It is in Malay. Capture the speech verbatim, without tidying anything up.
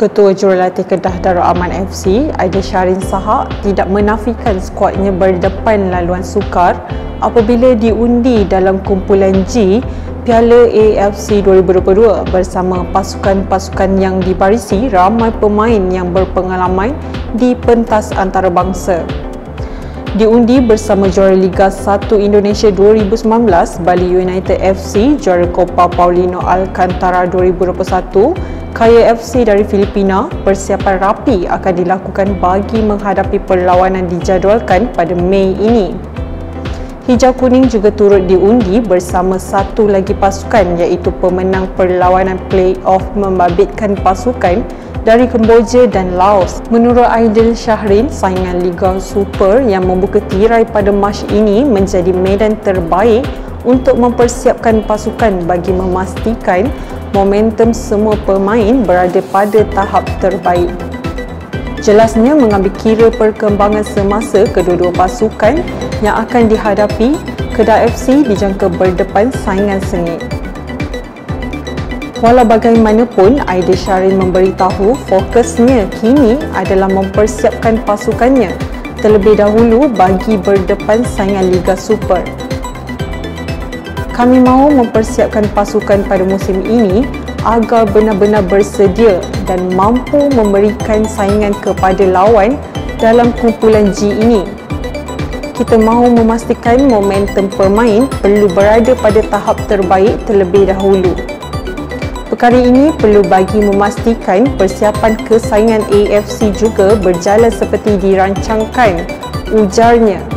Ketua Jurulatih Kedah Darul Aman F C, Aidil Shahrin Shahak, tidak menafikan skuadnya berdepan laluan sukar apabila diundi dalam kumpulan G Piala A F C dua ribu dua puluh dua bersama pasukan-pasukan yang dibarisi ramai pemain yang berpengalaman di pentas antarabangsa. Diundi bersama juara Liga satu Indonesia dua ribu sembilan belas, Bali United F C, juara Copa Paulino Alcantara dua ribu dua puluh satu, Kaya F C dari Filipina. Persiapan rapi akan dilakukan bagi menghadapi perlawanan dijadualkan pada Mei ini. Hijau Kuning juga turut diundi bersama satu lagi pasukan, iaitu pemenang perlawanan play-off membabitkan pasukan dari Kemboja dan Laos. Menurut Aidil Shahrin, saingan Liga Super yang membuka tirai pada Mac ini menjadi medan terbaik untuk mempersiapkan pasukan bagi memastikan momentum semua pemain berada pada tahap terbaik. Jelasnya mengambil kira perkembangan semasa kedua-dua pasukan yang akan dihadapi, Kedah F C dijangka berdepan saingan sengit. Walau bagaimanapun, Aidil Shahrin memberitahu fokusnya kini adalah mempersiapkan pasukannya terlebih dahulu bagi berdepan saingan Liga Super. Kami mahu mempersiapkan pasukan pada musim ini agar benar-benar bersedia dan mampu memberikan saingan kepada lawan dalam kumpulan G ini. Kita mahu memastikan momentum pemain perlu berada pada tahap terbaik terlebih dahulu. Perkara ini perlu bagi memastikan persiapan kesaingan A F C juga berjalan seperti dirancangkan, ujarnya.